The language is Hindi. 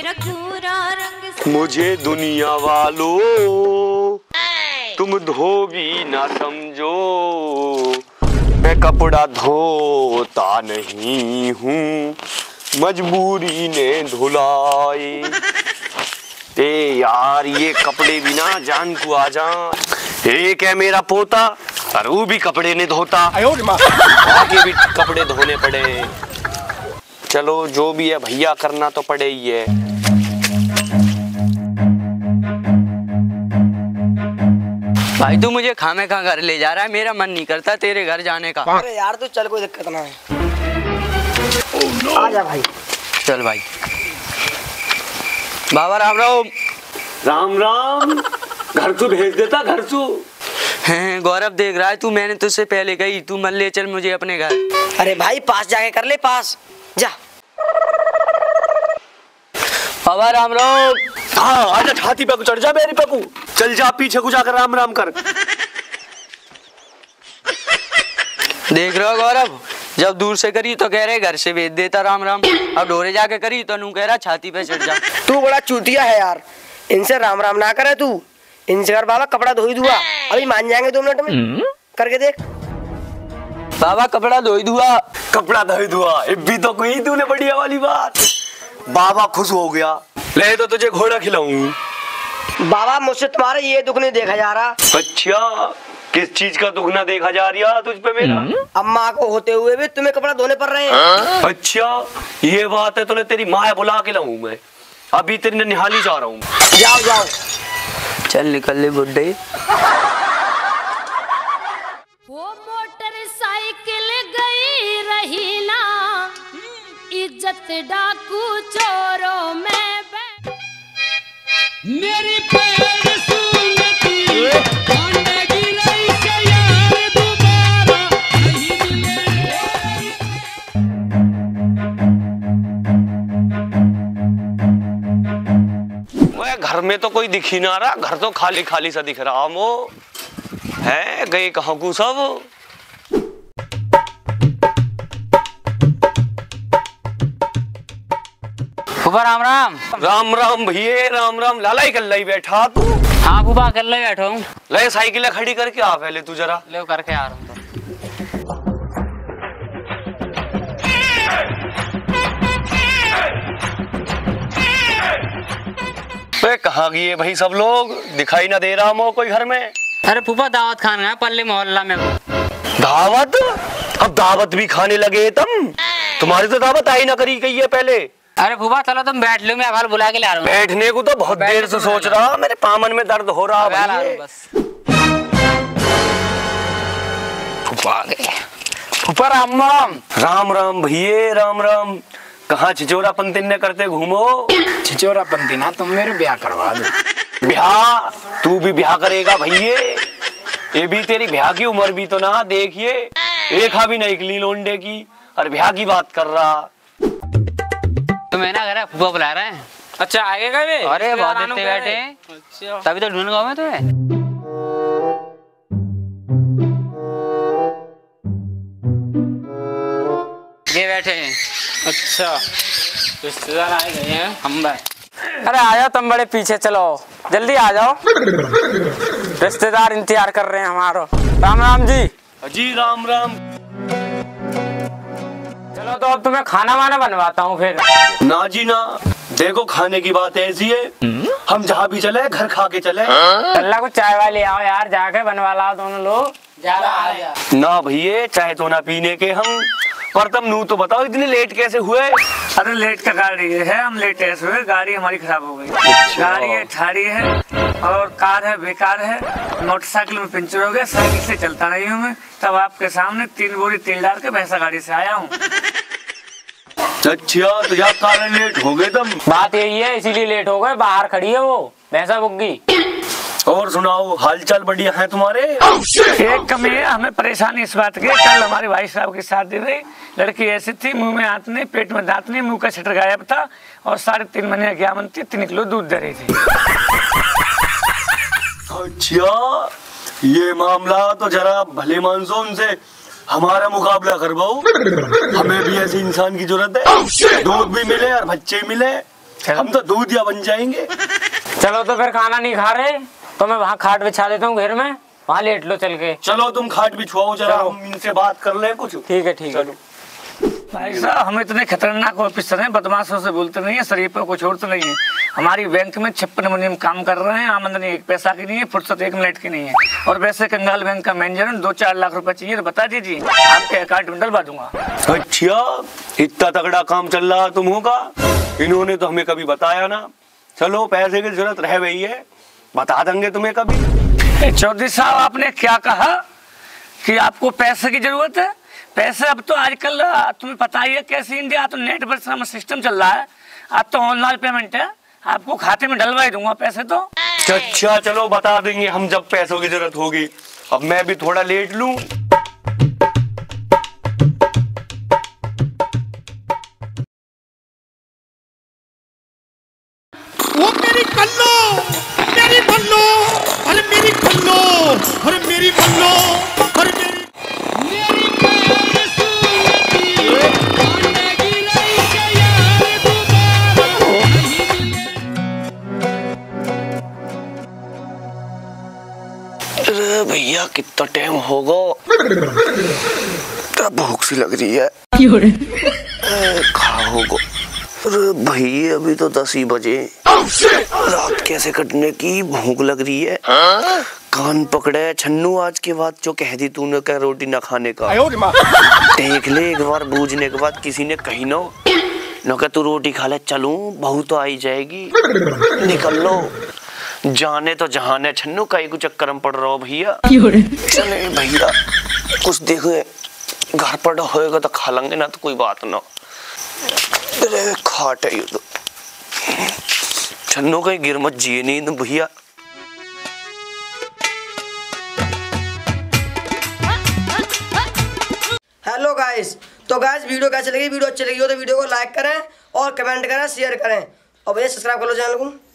गोरा रंग। मुझे दुनिया वालों तुम धोबी ना समझो, मैं कपड़ा धोता नहीं हूँ, मजबूरी ने धुलाए। ए यार ये कपड़े भी ना जान को आ जा। एक है मेरा पोता और वो भी कपड़े नहीं धोता, आगे भी कपड़े धोने पड़े। चलो जो भी है भैया करना तो पड़े ही है। भाई तू मुझे खामे खा घर ले जा रहा है, मेरा मन नहीं करता तेरे घर जाने का। अरे यार तू चल, कोई दिक्कत ना है। आजा भाई। चल भाई। बाबा राम राम। राम राम। घर तू भेज देता, घर तू। गौरव देख रहा है तू, मैंने तुझसे पहले कही तू मन ले चल मुझे अपने घर। अरे भाई पास जाके कर ले, पास जा। बाबा राम राम। हाँ आजा, छाती पे चढ़ जा मेरी पप्पू। चल जा पीछे को जाकर राम राम कर। देख रहे हो गौरव, जब दूर से करी तो कह रहे घर से भेज देता राम राम, अब डोरे जाके करी तो नू कह रहा छाती पे चढ़ जा। तू बड़ा चूतिया है यार, इनसे राम राम ना करे तू। इनसे कर बाबा कपड़ा धोई दूंगा, अभी मान जाएंगे 2 मिनट में। करके देख। बाबा कपड़ा धोई दूंगा। कपड़ा धोई दुआ भी तो कोई तूने बढ़िया वाली बात। बाबा खुश हो गया। ले तो तुझे घोड़ा खिलाऊं। बाबा मुझसे तुम्हारा ये दुख नहीं देखा जा रहा। अच्छा किस चीज का दुख ना देखा जा रहा तुझ पे मेरा? अम्मा को होते हुए भी तुम्हें कपड़ा धोने पड़ रहे हैं। अच्छा ये बात है, तो तेरी माँ बुला के लाऊं मैं, अभी तेरे निहाली जा रहा हूँ। जाओ जाओ। चल निकल ले बुड्ढे। वो मोटरसाइकिल गई रही ना, इज्जत डाकू चोरों में मेरी पैर सुनती होने की रही से यार दोबारा नहीं मिले। मैं घर में तो कोई दिख ही ना रहा, घर तो खाली खाली सा दिख रहा। वो है गए कहाँ को सब? फूफा राम राम। राम राम भैया, राम राम। लाला ही कल ही बैठा तू? हाँ फूफा कल ही बैठा हूँ। ले साइकिल खड़ी करके आ पहले तू जरा। ले करके आ रहा हूँ। तो कहाँ गए भाई सब लोग? दिखाई ना दे रहा मो कोई घर में। अरे फूफा दावत खाना है पल्ले मोहल्ला में। दावत? अब दावत भी खाने लगे तुम? तुम्हारी तो दावत आई ना करी गई है पहले। अरे फूफा चलो तुम बैठ लो, मैं अभाल बुला के ला रहा हूँ। बैठने को तो बहुत देर से सोच रहा, मेरे पामन में दर्द हो रहा है। फूफा राम राम। राम राम भैया, राम राम। कहाँ छिचोरा पंती ने करते घूमो? छिचोरा पंती ना, तुम मेरे ब्याह करवा दो। ब्याह? तू भी ब्याह करेगा भैया? ये भी तेरी ब्याह की उम्र भी तो ना देखिए, एक भी नहीं निकली लोंडे की और ब्याह की बात कर रहा। तो मैं ना घर फूफा बुला रहे हैं। अच्छा आएगा वे? अरे बहुत देर बैठे, अच्छा तभी तो ढूंढ गाँव में तुम्हें। ये बैठे हैं। अच्छा रिश्तेदार आए गए हैं हम भाई। अरे आ जाओ, तुम बड़े पीछे चलो, जल्दी आ जाओ, रिश्तेदार इंतजार कर रहे हैं हमारो। राम राम जी। जी राम राम। चलो तो अब तुम्हें खाना वाना बनवाता हूँ फिर। ना जी ना, देखो खाने की बात ऐसी है, हम जहाँ भी चले घर खा के चले। अल्लाह को चाय वाले आओ यार, जाके बनवा लाओ दोनों लोग। ना भैया चाहे तो ना पीने के हम, पर तुम नू तो बताओ इतने लेट कैसे हुए? अरे लेट का गाड़ी है, हम लेट ऐसे हुए, गाड़ी हमारी खराब हो गई। गाड़ी है ठाड़ी है और कार है बेकार है, मोटरसाइकिल में पंचर हो गया, साइकिल से चलता नहीं हूँ मैं। तब आपके सामने 3 बोरी तेल डाल के भैंसा गाड़ी से आया हूँ। अच्छा तो यार कारण लेट हो गए तुम? बात यही है, इसीलिए लेट हो गए, बाहर खड़ी है वो भैंसा बुग्गी। और सुनाओ हालचाल बढ़िया है तुम्हारे? एक कमी है, हमें परेशानी इस बात की, कल हमारे भाई साहब की शादी हुई, लड़की ऐसी थी, मुंह में हाथ नहीं, पेट में दांत नहीं, मुंह का शटर गायब था और 3.5 महीने की आमन थी, 3 किलो दूध दे रही थी। अच्छा ये मामला तो जरा भले मानसो उनसे हमारा मुकाबला करवाओ, हमें भी ऐसे इंसान की जरूरत है, दूध भी मिले और बच्चे मिले। हम तो दूधिया बन जाएंगे। चलो तो फिर खाना नहीं खा रहे तो मैं वहाँ खाट बिछा देता हूँ घर में, वहाँ लेट लो चल के। चलो तुम खाट बिछवाओ जरा, हम इनसे बात कर ले कुछ। ठीक है ठीक है। चलो। भाई साहब हम इतने खतरनाक ऑफिसर हैं, बदमाशों से बोलते नहीं है, शरीफों को छोड़ते नहीं है। हमारी बैंक में 56 मुनीम काम कर रहे हैं, आमदनी 1 पैसा की नहीं है, फुर्सत 1 मिनट की नहीं है। और वैसे कंगाल बैंक का मैनेजर 2-4 लाख रुपए चाहिए तो बता दीजिए, आपके अकाउंट में डलवा दूंगा। अच्छा, इतना तगड़ा काम चल रहा तुम होगा, इन्होंने तो हमें कभी बताया ना। चलो पैसे की जरूरत रह गई है, बता देंगे तुम्हें कभी। चौधरी साहब आपने क्या कहा कि आपको पैसे की जरूरत है? पैसे अब तो आजकल तुम्हें पता ही है कैसी इंडिया, तो नेट पर सिस्टम चल रहा है, अब तो ऑनलाइन पेमेंट है, आपको खाते में डलवा ही दूंगा पैसे तो। अच्छा चलो बता देंगे हम जब पैसों की जरूरत होगी। अब मैं भी थोड़ा लेट लूं। वो मेरी कल्लो, मेरी बल्लो, अरे मेरी कल्लो, अरे मेरी बल्लो, अरे मेरी पैर सुनती कांडेगी रही से यार दोबारा नहीं मिले। अरे भैया कितना टाइम होगा, क्या भूख सी लग रही है। खाओ। अरे भैया अभी तो 10 ही बजे, रात कैसे कटने की भूख लग रही है। कान पकड़े छन्नू, आज के बाद जो कह दी तूने क्या रोटी ना खाने का, देख ले एक बार बूझने के बाद किसी ने कही न क्या तू रोटी खा ले, चलूं बहू तो आई जाएगी, निकल लो। जाने तो जहाने छन्नू, कहीं को चक्कर में पड़ रहा हो भैया। चले भैया कुछ देखो, घर पर होएगा तो खा लेंगे ना तो कोई बात ना। अरे खाट है ये तो, छन्नू कहीं गिर मत जिए नहीं तो भैया। हेलो गाइस, तो गाइस वीडियो कैसी लगी? वीडियो अच्छी लगी हो तो वीडियो को लाइक करें और कमेंट करें, शेयर करें और भैया सब्सक्राइब कर लो चैनल को।